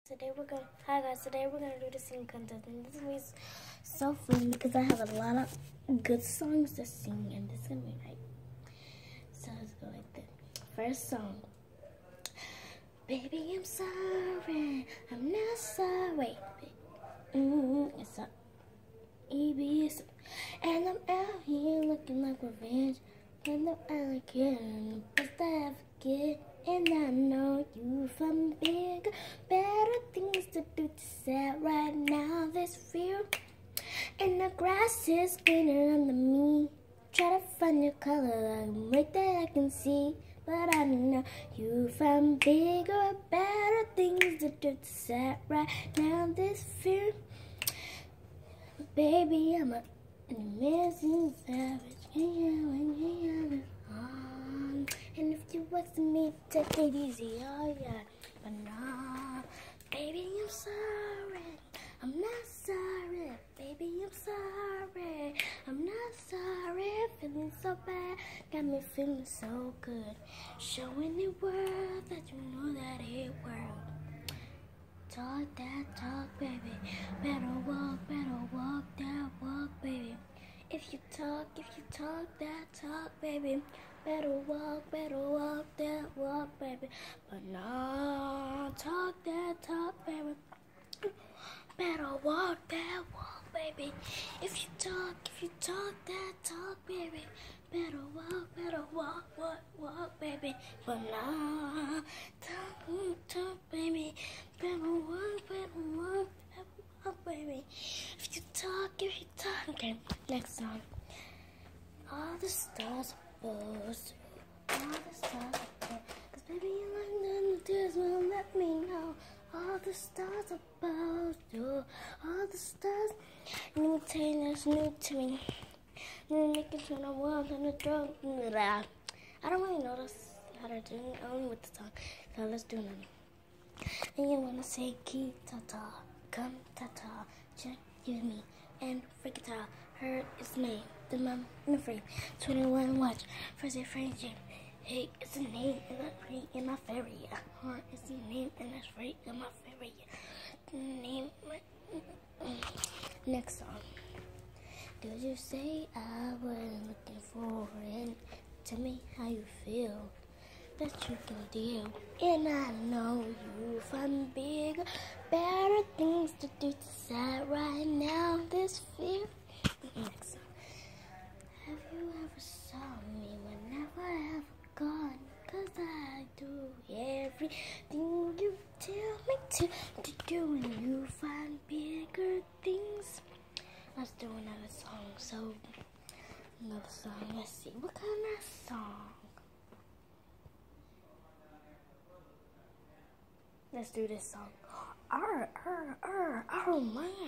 Hi guys, today we're gonna do the singing contest, and this is gonna be so fun because I have a lot of good songs to sing, and this is gonna be right. So let's go like this. First song. Baby, I'm sorry, I'm not sorry. It's a EBS, and I'm out here looking like revenge, and I'm out again, best I ever get. And I know you from bigger, better things to do to say right now. There's fear, and the grass is greener under me. Try to find your color, like right there I can see. But I know you from bigger, better things to do to say right now. There's fear, baby, I'm a amazing savage. And if you want me, take it easy, oh yeah. But nah, baby, I'm sorry. I'm not sorry, baby, I'm sorry. I'm not sorry, feeling so bad, got me feeling so good. Showing the world that you know that it worked. Talk that talk, baby. Better walk that walk, baby. If you talk that talk, baby. Better walk that walk, baby. But no, talk that talk, baby. Better walk that walk, baby. If you talk that talk, baby. Better walk, baby. But no, talk, baby. Better walk, baby. If you talk, okay, next song. All the stars above, all the stars above, 'cause baby you like them, the tears will let me know. All the stars above you, all the stars. Let me tell you that's new to me. You're making sure I walk on the drunk. I don't really know this, how to do it, only with the song, so let's do it. And you wanna say key ta-ta, come ta-ta, check you me, and freak it out. Her is name, the mom in the frame, 21 watch, first a friendship. Hey, it's a name and that's free in my fairy. Heart is the name and that's free in my fairy. Name. Next song. Did you say I was looking for it? Tell me how you feel, that you can deal. And I know you find bigger, better things to do to say right now. This fear. Next song. Have you ever saw me whenever I have gone? 'Cause I do everything you tell me to do, and you find bigger things. Let's do another song. Let's see, what kind of song? Let's do this song. Oh man,